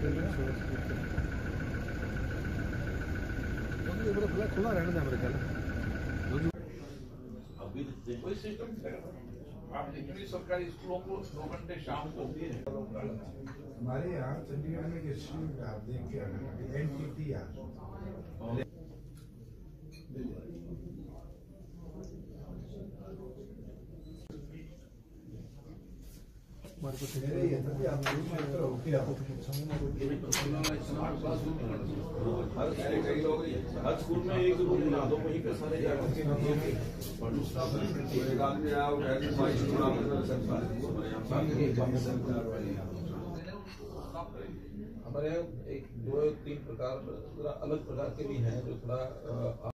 खुला रहने दें मेरे ख्याल अभी कोई सिस्टम आप जितनी सरकारी स्कूलों को 2 घंटे शाम को दिए हैं। हमारे यहाँ चंडीगढ़ में हिस्ट्री आप देख के एनटीटी हमारे कई लोग हर स्कूल में एक रूम बना दो, वहीं पे सारे हमारे एक 2-3 प्रकार अलग प्रकार के भी हैं जो थोड़ा